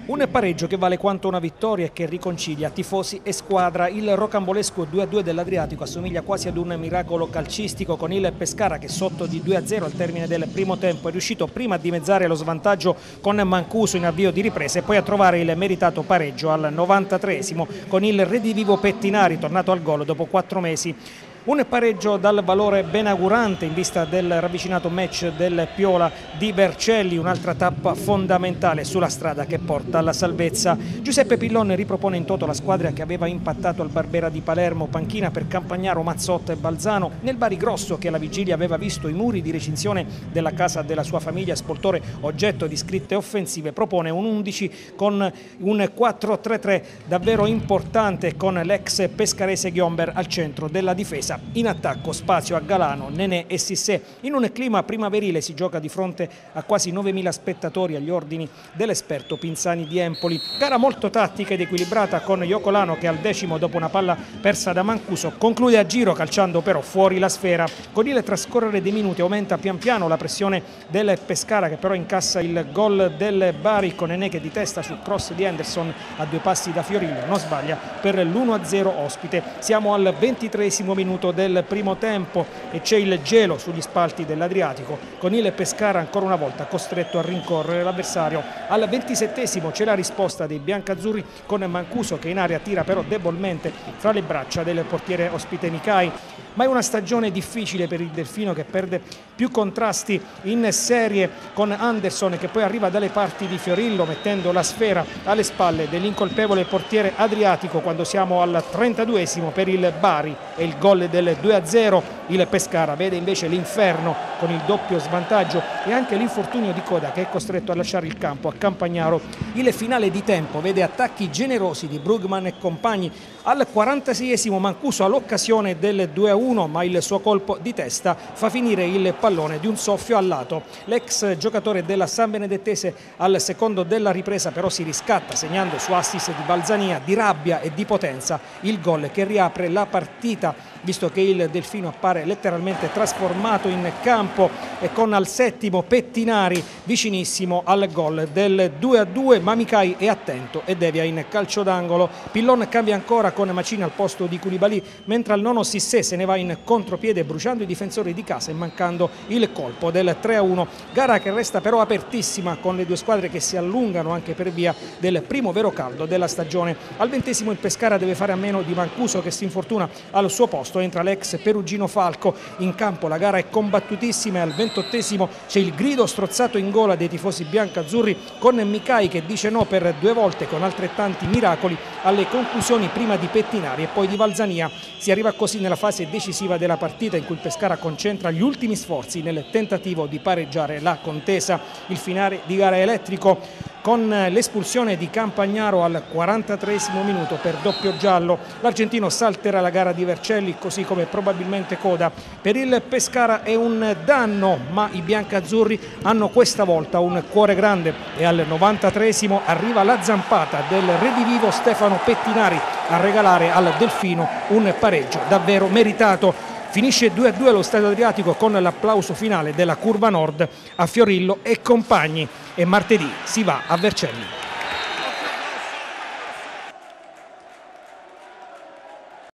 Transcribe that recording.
Un pareggio che vale quanto una vittoria e che riconcilia tifosi e squadra. Il rocambolesco 2-2 dell'Adriatico assomiglia quasi ad un miracolo calcistico, con il Pescara che sotto di 2-0 al termine del primo tempo è riuscito prima a dimezzare lo svantaggio con Mancuso in avvio di ripresa e poi a trovare il meritato pareggio al 93esimo con il redivivo Pettinari tornato al gol dopo 4 mesi. Un pareggio dal valore benaugurante in vista del ravvicinato match del Piola di Vercelli, un'altra tappa fondamentale sulla strada che porta alla salvezza. Giuseppe Pillon ripropone in toto la squadra che aveva impattato al Barbera di Palermo, panchina per Campagnaro, Mazzotta e Balzano, nel Bari Grosso che alla vigilia aveva visto i muri di recinzione della casa della sua famiglia, Spoltore oggetto di scritte offensive, propone un 11 con un 4-3-3 davvero importante con l'ex pescarese Ghiomber al centro della difesa. In attacco spazio a Galano, Nenè e Sissé. In un clima primaverile si gioca di fronte a quasi 9.000 spettatori agli ordini dell'esperto Pinzani di Empoli. Gara molto tattica ed equilibrata con Iocolano che al 10° dopo una palla persa da Mancuso conclude a giro calciando però fuori la sfera. Con il trascorrere dei minuti aumenta pian piano la pressione del Pescara che però incassa il gol del Bari con Nenè che di testa sul cross di Henderson a 2 passi da Fiorillo non sbaglia per l'1-0 ospite. Siamo al 23° minuto del primo tempo e c'è il gelo sugli spalti dell'Adriatico con il Pescara ancora una volta costretto a rincorrere l'avversario. Al 27° c'è la risposta dei biancazzurri con Mancuso che in area tira però debolmente fra le braccia del portiere ospite Micai. Ma è una stagione difficile per il Delfino che perde più contrasti in serie con Anderson che poi arriva dalle parti di Fiorillo mettendo la sfera alle spalle dell'incolpevole portiere Adriatico quando siamo al 32° per il Bari e il gol del 2-0. Il Pescara vede invece l'inferno con il doppio svantaggio e anche l'infortunio di Coda che è costretto a lasciare il campo a Campagnaro. Il finale di tempo vede attacchi generosi di Brugman e compagni. Al 46° Mancuso ha l'occasione del 2-1 ma il suo colpo di testa fa finire il pallone di un soffio al lato. L'ex giocatore della San Benedettese al secondo della ripresa però si riscatta segnando su assist di Balzania, di rabbia e di potenza il gol che riapre la partita visto che il Delfino appare letteralmente trasformato in campo e con al 7° Pettinari vicinissimo al gol del 2-2 ma Micai è attento e devia in calcio d'angolo. Pillon cambia ancora con Macina al posto di Koulibaly mentre al 9° Sissé se ne va in contropiede bruciando i difensori di casa e mancando il colpo del 3-1. Gara che resta però apertissima con le due squadre che si allungano anche per via del primo vero caldo della stagione. Al 20° il Pescara deve fare a meno di Mancuso che si infortuna al suo posto. Entra l'ex perugino Falco in campo, la gara è combattutissima e al 28° c'è il grido strozzato in gola dei tifosi biancazzurri con Micai che dice no per 2 volte con altrettanti miracoli alle conclusioni prima di Pettinari e poi di Valzania. Si arriva così nella fase decisiva della partita in cui il Pescara concentra gli ultimi sforzi nel tentativo di pareggiare la contesa. Il finale di gara elettrico con l'espulsione di Campagnaro al 43° minuto per doppio giallo. L'argentino salterà la gara di Vercelli così come probabilmente Coda. Per il Pescara è un danno ma i biancazzurri hanno questa volta un cuore grande e al 93° arriva la zampata del redivivo Stefano Pettinari a regalare al Delfino un pareggio davvero meritato. Finisce 2-2 allo Stadio Adriatico con l'applauso finale della curva nord a Fiorillo e compagni e martedì si va a Vercelli.